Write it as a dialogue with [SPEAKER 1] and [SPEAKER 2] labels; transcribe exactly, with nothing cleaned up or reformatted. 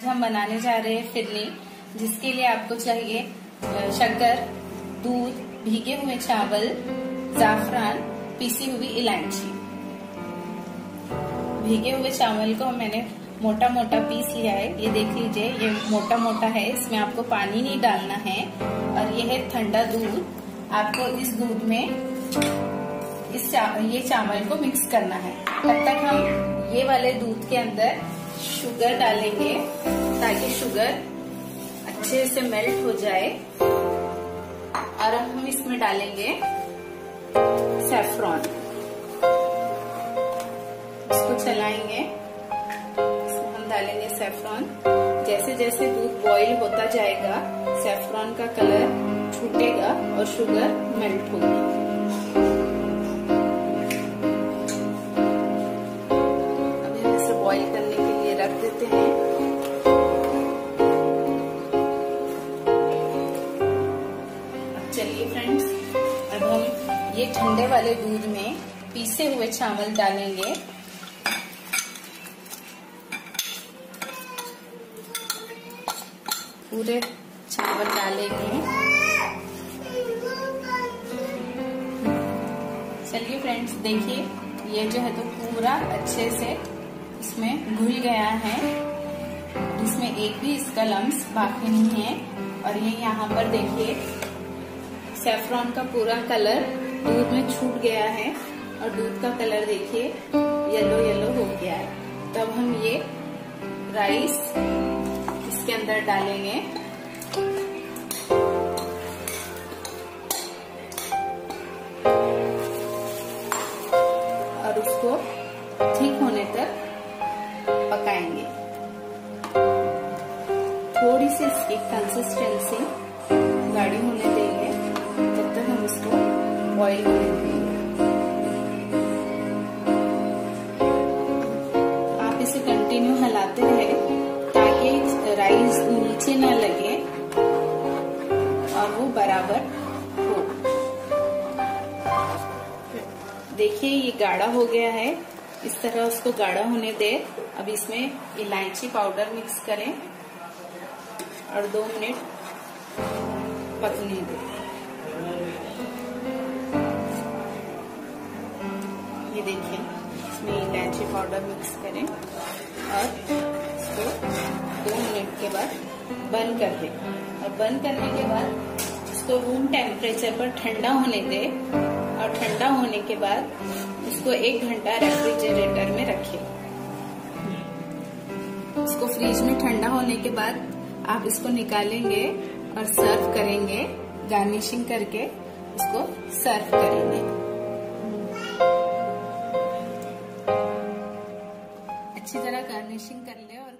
[SPEAKER 1] हम बनाने जा रहे हैं फिरनी, जिसके लिए आपको चाहिए शक्कर, दूध, भीगे हुए चावल, जाफरान, पीसी हुई इलायची। भीगे हुए चावल को मैंने मोटा मोटा पीस लिया है, ये देख लीजिए, ये मोटा मोटा है, इसमें आपको पानी नहीं डालना है। और ये है ठंडा दूध, आपको इस दूध में इस चा, ये चावल को मिक्स करना है। तब तक हम ये वाले दूध के अंदर शुगर डालेंगे ताकि शुगर अच्छे से मेल्ट हो जाए। और अब हम इसमें डालेंगे सैफरॉन, इसको चलाएंगे, इसमें हम डालेंगे सैफरॉन। जैसे जैसे दूध बॉईल होता जाएगा सैफरॉन का कलर छूटेगा और शुगर मेल्ट होगी। अभी हम इसे बॉईल करने के लिए रख देते हैं। अब चलिए फ्रेंड्स, अब हम ये ठंडे वाले दूध में पीसे हुए चावल डालेंगे। पूरे चावल डालेंगे। चलिए फ्रेंड्स, देखिए ये जो है तो पूरा अच्छे से इसमें घुल गया है, इसमें एक भी इसका लम्स बाकी नहीं है। और ये यहाँ पर देखिए सैफरॉन का पूरा कलर दूध में छूट गया है और दूध का कलर देखिए येलो येलो हो गया है। तब हम ये राइस इसके अंदर डालेंगे। और उसको ठीक होने तक पकाएंगे। थोड़ी सी इसकी कंसिस्टेंसी गाढ़ी होने देंगे, तब तक हम इसको बॉईल होने देंगे। आप इसे कंटिन्यू हिलाते रहे ताकि राइस नीचे न लगे और वो बराबर हो। देखिए ये गाढ़ा हो गया है, इस तरह उसको गाढ़ा होने दे। अब इसमें इलायची पाउडर मिक्स करें और दो मिनट पकने दें। ये देखिए इसमें इलायची पाउडर मिक्स करें और इसको दो मिनट के बाद बंद कर दें। और बंद करने के बाद इसको रूम टेम्परेचर पर ठंडा होने दें। और ठंडा होने के बाद इसको एक घंटा रेफ्रिजरेटर में रखें। इसको फ्रिज में ठंडा होने के बाद आप इसको निकालेंगे और सर्व करेंगे। गार्निशिंग करके इसको सर्व करेंगे। अच्छी तरह गार्निशिंग कर ले और